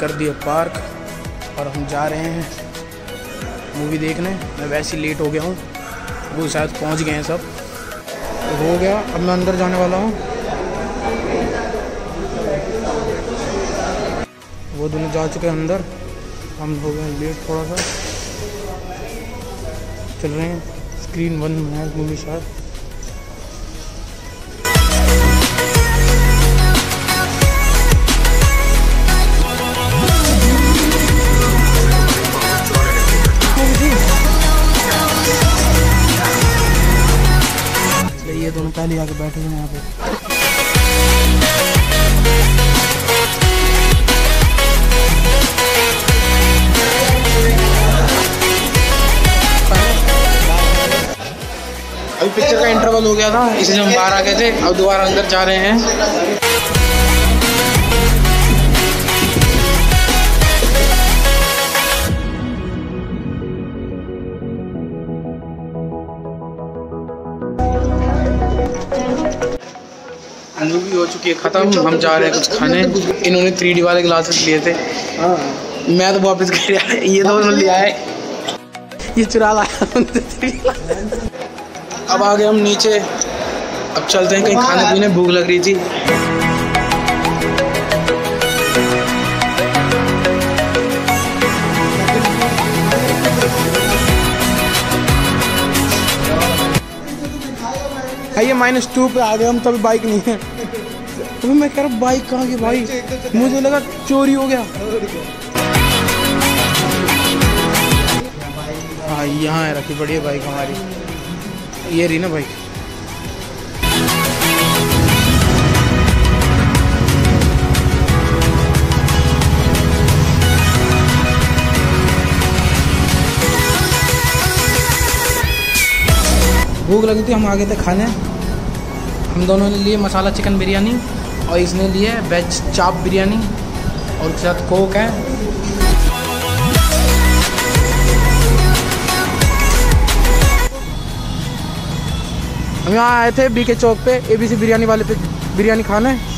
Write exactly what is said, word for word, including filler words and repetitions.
कर दिया पार्क और हम जा रहे हैं मूवी देखने। मैं वैसे ही लेट हो गया हूँ, वो शायद पहुँच गए हैं सब, तो हो गया। अब मैं अंदर जाने वाला हूँ, वो दोनों जा चुके हैं अंदर, हम हो गए लेट थोड़ा सा। चल रहे हैं, स्क्रीन वन में है मूवी शायद। ये दोनों पहले आके बैठे हैं यहाँ पे। अभी पिक्चर का इंटरवल हो गया था, इसलिए हम बाहर आ गए थे। अब दोबारा अंदर जा रहे हैं। मूवी हो चुकी है ख़त्म, हम जा रहे हैं कुछ खाने। इन्होंने थ्री डी वाले ग्लासेस लिए थे, मैं तो वापस कर रहा है, ये तो लिया है, ये चुरा लाया। अब आ गए हम नीचे, अब चलते हैं कहीं खाने पीने, भूख लग रही थी। ये माइनस टू पे आ गए हम, तभी बाइक नहीं है। तो मैं कह रहा हूँ बाइक कहाँ की भाई, मुझे लगा चोरी हो गया। हाँ यहाँ है रखी पड़ी है बाइक हमारी, ये रही ना बाइक। भूख लगी थी, हम आ गए थे खाने। हम दोनों ने लिए मसाला चिकन बिरयानी और इसने लिए वेज चाप बिरयानी और उसके साथ कोक है। हम यहाँ आए थे बी के चौक पे एबीसी बिरयानी वाले पे बिरयानी खाने।